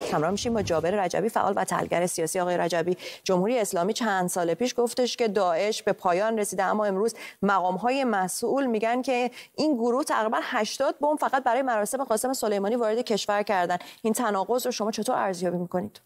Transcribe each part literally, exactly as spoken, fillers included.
همراه میشیم با جابر رجبی، فعال و تحلیلگر سیاسی. آقای رجبی، جمهوری اسلامی چند سال پیش گفتش که داعش به پایان رسیده، اما امروز مقام‌های مسئول میگن که این گروه تقریبا هشتاد بمب فقط برای مراسم قاسم سلیمانی وارد کشور کردن. این تناقض رو شما چطور ارزیابی میکنید؟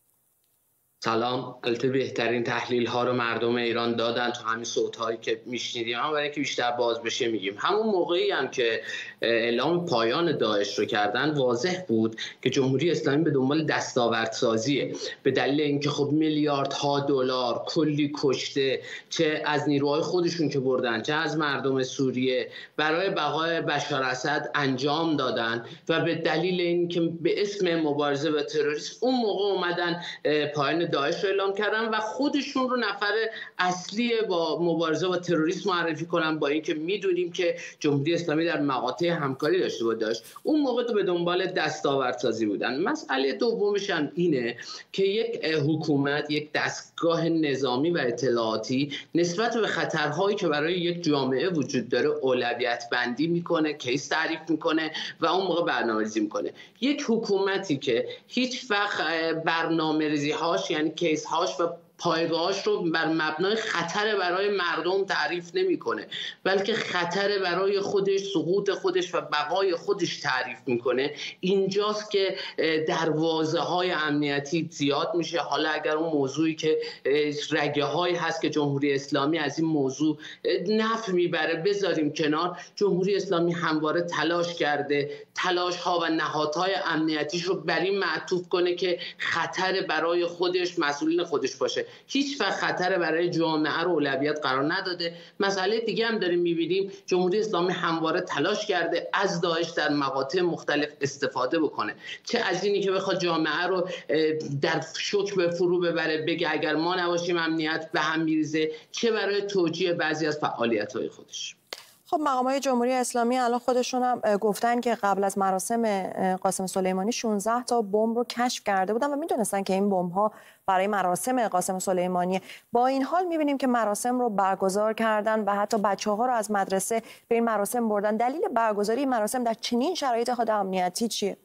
سلام. البته بهترین تحلیل ها رو مردم ایران دادن تو همین صوت هایی که میشنیدیم، اما برای اینکه بیشتر باز بشه میگیم همون موقعی هم که اعلام پایان داعش رو کردن واضح بود که جمهوری اسلامی به دنبال دستاوردسازیه، به دلیل اینکه خب میلیاردها دلار کلی کشته، چه از نیروهای خودشون که بردن چه از مردم سوریه برای بقای بشار اسد انجام دادن و به دلیل اینکه به اسم مبارزه با تروریسم اون موقع اومدن پایان داعش رو اعلام کردن و خودشون رو نفر اصلی با مبارزه با تروریسم معرفی کنن، با اینکه میدونیم که جمهوری اسلامی در مقاطع همکاری داشته با داعش. اون موقع تو به دنبال دستاوردسازی بودن. مسئله دومش هم اینه که یک حکومت، یک دستگاه نظامی و اطلاعاتی نسبت به خطرهایی که برای یک جامعه وجود داره اولویت بندی میکنه، کیس تعریف میکنه و اون موقع برنامه‌ریزی میکنه. یک حکومتی که هیچ وقت برنامه‌ریزی هاش یعنی کیس هاش و پایگاهاش رو بر مبنای خطر برای مردم تعریف نمیکنه، بلکه خطر برای خودش، سقوط خودش و بقای خودش تعریف میکنه، اینجاست که دروازه های امنیتی زیاد میشه. حالا اگر اون موضوعی که رگه هایی هست که جمهوری اسلامی از این موضوع نفع میبره بذاریم کنار، جمهوری اسلامی همواره تلاش کرده تلاش ها و نهادهای امنیتیش رو بر این معطوف کنه که خطر برای خودش، مسئولین خودش باشه. هیچ وقت خطر برای جامعه رو اولویت قرار نداده. مسئله دیگه هم داریم می‌بینیم، جمهوری اسلامی همواره تلاش کرده از داعش در مقاطع مختلف استفاده بکنه، چه از اینی که بخواد جامعه رو در شوک به فرو ببره، بگه اگر ما نباشیم امنیت به هم میریزه، چه برای توجیه بعضی از فعالیت‌های خودش. خب مقامات جمهوری اسلامی الان خودشون هم گفتن که قبل از مراسم قاسم سلیمانی شانزده تا بمب رو کشف کرده بودن و میدونستن که این بمب ها برای مراسم قاسم سلیمانی. با این حال میبینیم که مراسم رو برگزار کردن و حتی بچه‌ها رو از مدرسه به این مراسم بردن. دلیل برگزاری این مراسم در چنین شرایط خود امنیتی چیه؟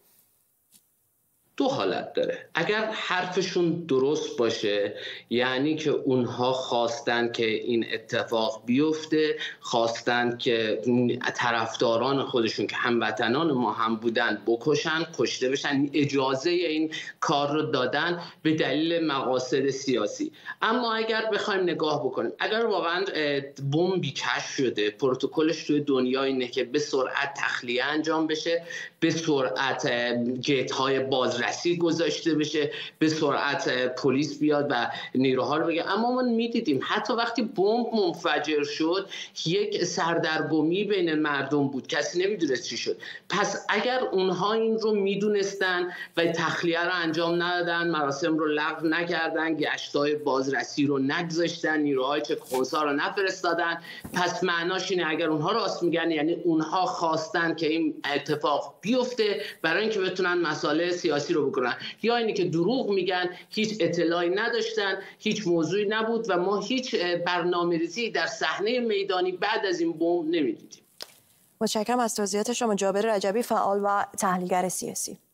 دو حالت داره. اگر حرفشون درست باشه، یعنی که اونها خواستن که این اتفاق بیفته، خواستن که طرفداران خودشون که هموطنان ما هم بودن بکشن، کشته بشن، اجازه این کار رو دادن به دلیل مقاصد سیاسی. اما اگر بخوایم نگاه بکنیم، اگر واقعا بمبی کشف شده، پروتکلش توی دنیا اینه که به سرعت تخلیه انجام بشه، به سرعت گیت‌های بازرسی گذاشته بشه، به سرعت پلیس بیاد و نیروها رو بگه. اما ما میدیدیم حتی وقتی بمب منفجر شد یک سردرگمی بین مردم بود، کسی نمیدونست چی شد. پس اگر اونها این رو میدونستن و تخلیه رو انجام ندادن، مراسم رو لغو نکردن، گشتای بازرسی رو نگذاشتن، نیروهای چک خونسا رو نفرستادن، پس معناش اینه اگر اونها راست میگن یعنی اونها خواستن که این اتفاق بیفته برای اینکه بتونن مسائل سیاسی رو بکنن، یا اینی که دروغ میگن، هیچ اطلاعی نداشتن، هیچ موضوعی نبود و ما هیچ برنامه‌ریزی در صحنه میدانی بعد از این بمب نمیدیدیم. متشکرم از توضیحات شما جابر رجبی، فعال و تحلیلگر سیاسی.